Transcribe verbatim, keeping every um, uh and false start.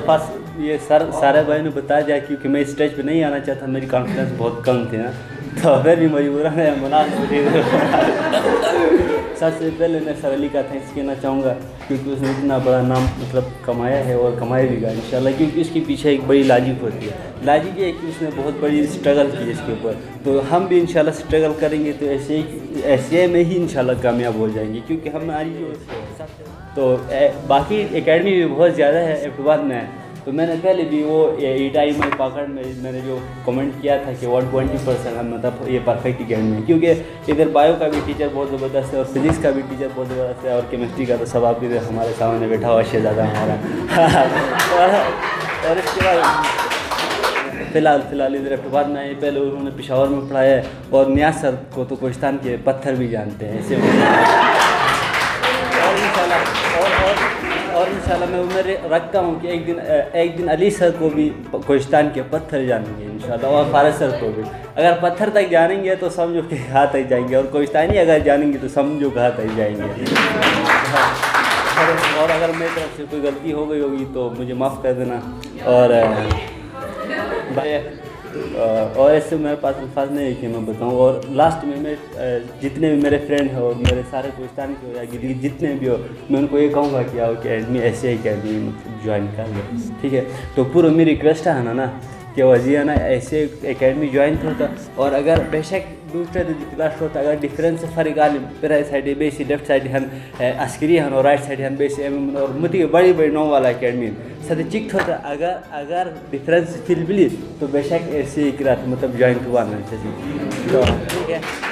अल्फाज ये सर सारे भाई ने बता दिया, क्योंकि मैं स्टेज पे नहीं आना चाहता, मेरी कॉन्फिडेंस बहुत कम थी ना, तो फिर भी मजबूरन है मना। सबसे पहले मैं सर अली का थैंक्स कहना चाहूँगा, क्योंकि उसने इतना बड़ा नाम मतलब कमाया है और कमाएगा इंशाल्लाह, क्योंकि इसके पीछे एक बड़ी लॉजिक होती है। लॉजिक ये है कि उसने बहुत बड़ी स्ट्रगल की इसके ऊपर, तो हम भी इंशाल्लाह स्ट्रगल करेंगे तो ऐसे ही ऐसे में ही इंशाल्लाह कामयाब हो जाएंगे, क्योंकि हमारी जो तो ए, बाकी एकेडमी भी बहुत ज़्यादा है एफबाद में। तो मैंने पहले भी वो ईटा ई माई पकड़ में मैंने जो कमेंट किया था कि वन ट्वेंटी परसेंट हम मतलब ये परफेक्ट एकेडमी है, क्योंकि इधर बायो का भी टीचर बहुत ज़बरदस्त है और फिजिक्स का भी टीचर बहुत ज़बरदस्त है और केमिस्ट्री का तो सब आप इधर हमारे सामने बैठा हुआ शहजादा हमारा। और इसके बाद फ़िलहाल फ़िलहाल इधर एफबाद में आए, पहले उन्होंने पेशावर में पढ़ाया है और नियाज सर को तो कोहिस्तान के पत्थर भी जानते हैं ऐसे। और इंशाल्लाह और और और इंशाल्लाह मैं उम्मीद रखता हूँ कि एक दिन एक दिन अली सर को भी कोहिस्तान के पत्थर जानेंगे इंशाल्लाह, और फारज सर को भी। अगर पत्थर तक जानेंगे तो समझो कि हाथ तक जाएंगे, और कोहिस्तानी अगर जानेंगे तो समझो कि हाथ तक जाएंगे। और अगर मेरी तरफ से कोई गलती हो गई होगी तो मुझे माफ़ कर देना। और भाई और ऐसे मेरे पास अल्फाज नहीं है कि मैं बताऊँ। और लास्ट में मैं जितने भी मेरे फ्रेंड हैं और मेरे सारे कोहिस्तान के हो या गिली जितने भी हो, मैं उनको ये कहूँगा कि आओ कि एडमी ऐसे ही अकेडमी ज्वाइन कर लो, ठीक है। तो पूरा मेरी रिक्वेस्ट है ना ना कि वजी ना ऐसे एकेडमी ज्वाइन होता, और अगर बेशक दूसरे क्लास होता अगर डिफरेंस फ़र्क आल पे साइड बेस लेफ्ट साइड हन अस्करी हन और राइट साइड हन बेस एम और मुझे बड़ी बड़ी नौ वाला अकेडमी सद चिक होता, अगर अगर डिफरेंस फिल बिली तो बेशक ऐसे ही मतलब ज्वाइन हुआ ना, तो ठीक है।